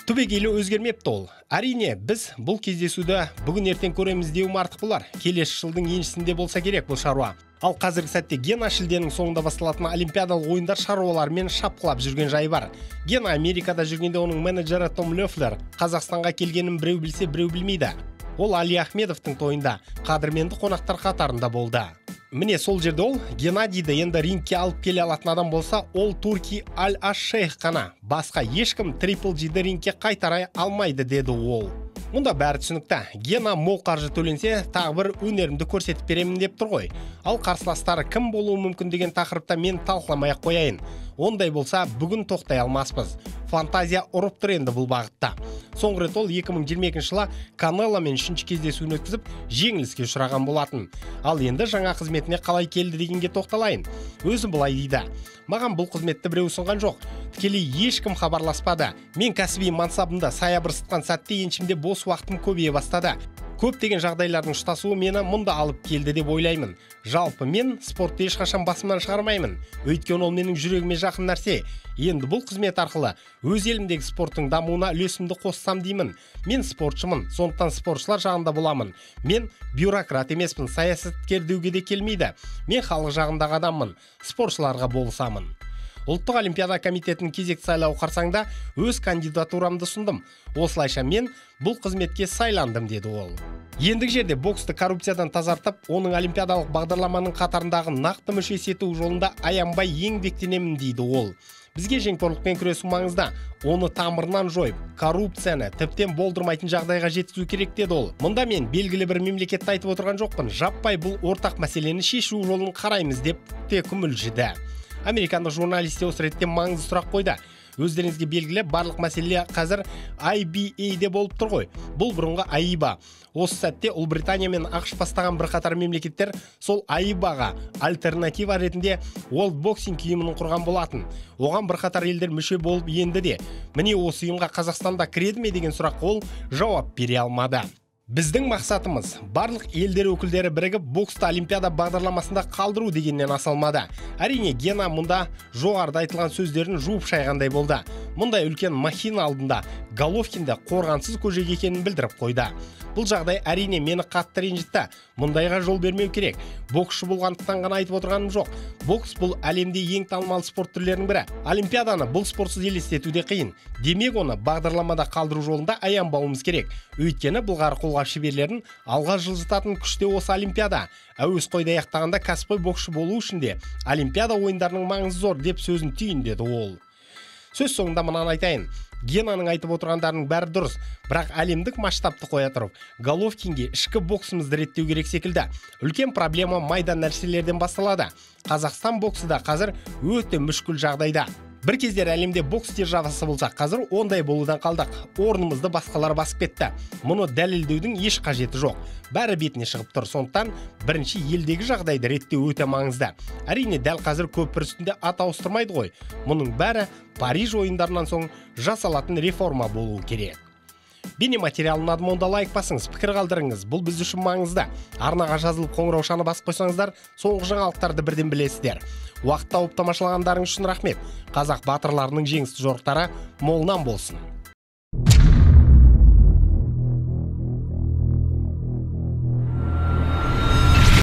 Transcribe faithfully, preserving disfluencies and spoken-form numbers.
Түбегейлі өзгермепті ол. Әрине, біз бұл кездесуді бүгін ертең көреміз деуім артық болар. Келесі жылдың еншісінде болса керек бұл шаруа. Ал қазіргі сәтте Гена шілденің соңында басталатын олимпиадалық ойындар шаруаларымен шапқылап жүрген жайы бар. Гена Америкада жүргенде оның менеджері Том Лефлер Қазақстанға келгенін біреу білсе, біреу білмейді. Ол Али Ахмедовтың тойында қадірменді қонақтар қатарында болды. Міне сол жерде ол Геннадийді енді рингке алып келе алатын адам болса, ол Турки Аль-Аш-Шейх қана. Басқа ешкім Трипл Джиді рингке қайтарай алмайды, деді ол. Мұнда бәрі түсінікті. Гена мол қаржы төленсе, тағы бір өнерімді көрсетіп беремін деп тұр ғой. Ал қарсыластары кім болуы мүмкін деген тақырыпта мен талқыламай-ақ қояйын. Ондай болса, бүгін тоқтай алмаспыз. Фантазия ұрып тұр енді бұл бағытта. Соңғы рет ол екі мың жиырма екінші жылы Канеломен үшінші кездесуін өткізіп, жеңіліске ұшыраған болатын. Ал енді жаңа қызметіне қалай келді дегенге тоқталайын. Өзі былай дейді: маған бұл қызметті біреу ұсынған жоқ. Тікелей ешкім хабарласпады. Мен кәсіби мансабымда саябырсытқан сәтте еншімде бос уақытым көбейе бастады. Көптеген жағдайлардың ұштасуы мені мұнда алып келді деп ойлаймын. Жалпы мен спортты ешқашан басымнан шығармаймын. Өйткені ол менің жүрегіме жақын нәрсе. Енді бұл қызмет арқылы өз елімдегі спорттың дамуына үлесімді қоссам деймін. Мен спортшымын, сондықтан спортшылар жағында боламын. Мен бюрократ емеспін, саясаткер деуге де келмейді. Мен халық жағындағы адаммын, спортшыларға болысамын. Ұлттық олимпиада комитетінің кезекті сайлауы қарсаңда өз кандидатурамды ұсындым. Осылайша мен бұл қызметке сайландым, деді ол. Ендігі жерде боксты коррупциядан тазартып, оның олимпиадалық бағдарламаның қатарындағы нақты мүшесі ету жолында аянбай еңбектенемін, дейді ол. Бізге жемқорлықпен күресу маңызды. Оны тамырынан жойып, коррупцияны тіптен болдырмайтын жағдайға жеткізу керек, деді ол. Мұнда мен белгілі бір мемлекетті айтып отырған жоқпын. Жаппай бұл ортақ мәселені шешу жолын қараймыз деп те күмілжіді. Американдық журналисте осы ретте маңызды сұрақ қойды. Өздеріңізге белгілі, барлық мәселе қазір ай би эй-де болып тұр ғой. Бұл бұрынғы ай би эй. Осы сәтте Ұлыбритания мен ақш бастаған бірқатар мемлекеттер сол ай би эй-ға альтернатива ретінде World Boxing ұйымын құрған болатын. Оған бірқатар елдер мүше болып енді де. Міне осы ұйымға Қазақстанда кіреді ме деген сұраққа ол жауап бере алмады. Біздің мақсатымыз барлық елдер өкілдері бірігіп боксты олимпиада бағдарламасында қалдыру дегеннен асалмады. Әрине, Гена мұнда жоғарыда айтылған сөздерін жуып шайғандай болды. Мұндай үлкен махина алдында Головкинді қорғансыз көжек екенін білдіріп қойды. Бұл жағдай әрине мені қатты ренжітті. Мұндайға жол бермеу керек. Боксшы болғандықтан ғана айтып отырғаным жоқ. Бокс бұл әлемде ең танымал спорт түрлерінің бірі. Олимпиаданы бұл спортсыз елестетуде қиын. Демек оны бағдарламада қалдыру жолында аянбауымыз керек. Өйткені бұлғары қолғап шеберлерін алға жылжытатын күште осы олимпиада. Әуесқойда аяқтағанда кәсіпқой боксшы болу үшін де олимпиада ойындарының маңызы зор деп сөзін түйіндеді ол. Сөз соңында мынаны айтайын. Генаның айтып отырғандарының бәрі дұрыс, бірақ әлемдік масштабты қоя тұрып, Головкинге ішкі боксымызды реттеу керек секілді. Үлкен проблема майдан нәрселерден басталады. Қазақстан боксы да қазір өте мүшкіл жағдайда. Бір кездер әлемде бокс державасы болсақ, қазір ондай болудан қалдық. Орнымызды басқалар басып кетті. Мұны дәлелдеудің еш қажеті жоқ. Бәрі бетіне шығып тұр. Сондықтан бірінші елдегі жағдайды реттеу өте маңызды. Әрине, дәл қазір көпір үстінде ат ауыстырмайды ғой. Мұның бәрі Париж ойындарынан соң жасалатын реформа болуы керек. Бейнематериалын адым онда лайк басыңыз, пікір қалдырыңыз. Бұл біз үшін маңызды. Арнаға жазылып қоңыраушаны басып қойсаңыздар, соңғы жаңалықтарды бірден білесіздер. Уақыт тауып тамашалағандарыңыз үшін рахмет. Қазақ батырларының жеңісті жорықтары молынан болсын.